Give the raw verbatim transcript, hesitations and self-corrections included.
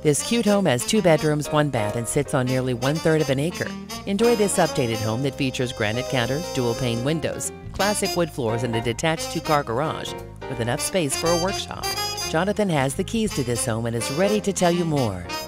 This cute home has two bedrooms, one bath, and sits on nearly one-third of an acre. Enjoy this updated home that features granite counters, dual-pane windows, classic wood floors, and a detached two-car garage with enough space for a workshop. Jonathan has the keys to this home and is ready to tell you more.